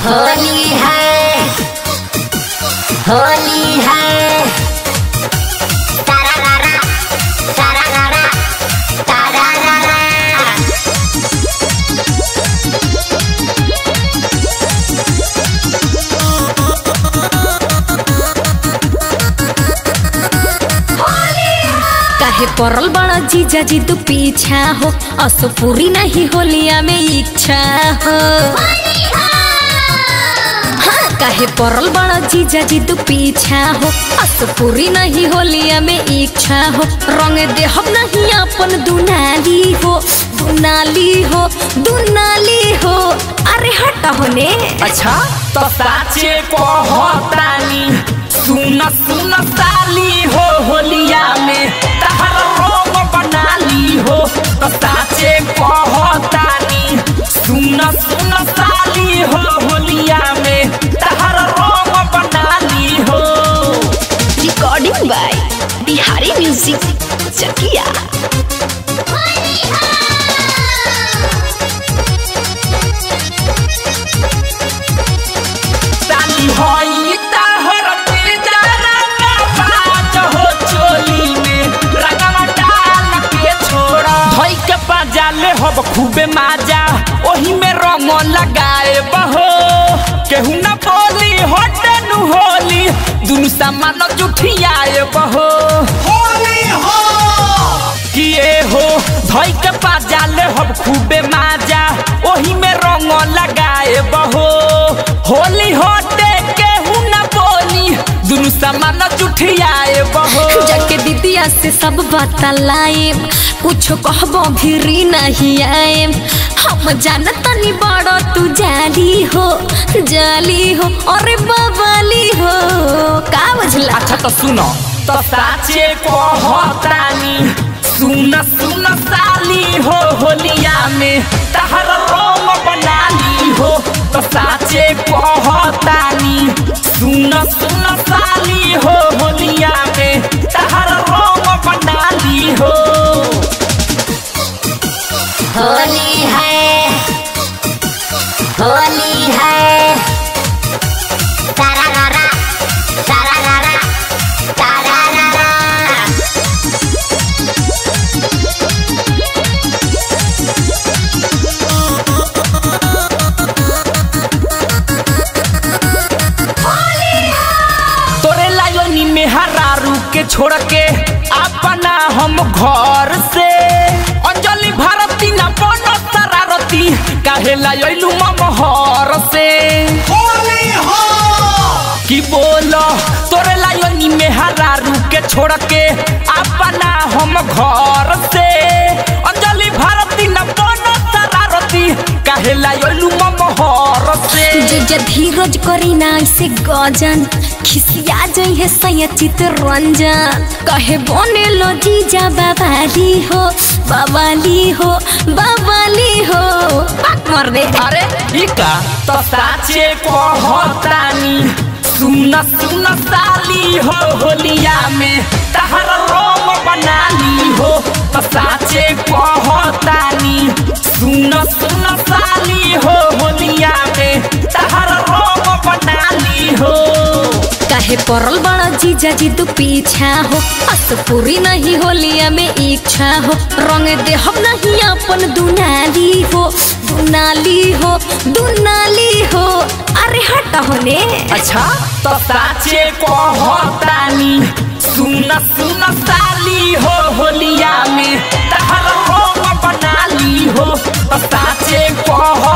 होली है, होली है, तारा रारा, तारा रारा, तारा रारा। काहे परल बड़ा जीजा जी तू पीछा हो, असो पूरी नहीं होलिया में इच्छा हो। काहे परल बड़ा जीजा जी तू पीछा हो, असो पूरी नहीं होलिया में इच्छा हो। रंग देहब नहीं अपन दुनाली हो, दुनाली हो, दुनाली हो। अरे हट होने। अच्छा तो साचे कहतानी, सुन सुन साली हो होलिया में तहर रोग बनाली हो। तो साचे कहतानी, सुन सुन साली हो होलिया में तहर रोग बनाली हो। Recording by Bihari music Chakiya. साली होई तहर तेजा रंगाबाज हो, चोली में रंगवा डाल के छोड़ा। धोई के पाजाले हब खूबे माजा, ओही में रंग लगाए बहो। केहू न बोली होटे नु होली, दुनु सामान जुठियाए बहो। होली हो किए हो, धोई के पाजाले हब खूबे माजा, ओही में रंग लगाए बहो। होली होटे केहू न बोली, दुनु सामान जुठियाए बहो। जाके दीदिया से सब बतलाए, कुछ कहबो भी नहीं आए। हम जानता नहीं बड़ा तू जाली हो, जाली हो, अरे बवाली हो। का बजला? अच्छा तो सुनो, तो साचे कहतानी, सुन सुन साली हो होलिया में तहर रोम बनाली हो। तो साचे कहतानी, सुन सुन साली हो होलिया में तहर रोम बनाली हो। होली है, होली है, तारा रारा, तारा रारा, तारा रारा। तोरे लायोनी में हरारू के छोड़ के अपना हम घर से, अंजलि भारती न बनो शरारती, काहे लायलू ममहर से। होली हो कि बोलो, तोरे लायोनी में हरारू के छोड़ के अपना हम घर से, अंजलि भारती न बनो शरारती, काहे लायलू ममहर से। जो धीरज करी ना ऐसे गजन, खिसिया जाइ है सैया चितरंजन। कहे बने लो जीजा बाबाली हो, बाबाली हो, बाबाली हो। पाक मर दे। अरे इका तो साचे कहतानी, सुन सुन साली हो होलिया में तहर रोम बनाली हो। तो साचे कहतानी, सुन सुन साली हो होलिया में तहर रोम बनाली हो। काहे परल बड़ा जीजा जी तू पीछा हो, अस पूरी नहीं होलिया में इच्छा हो। रंग देहब नहीं अपन दुनाली हो, दुनाली हो, दुनाली हो। अरे हट होने। अच्छा तो साचे कहतानी, सुन सुन साली हो होलिया में तहर रोम बनाली हो। तो साचे कह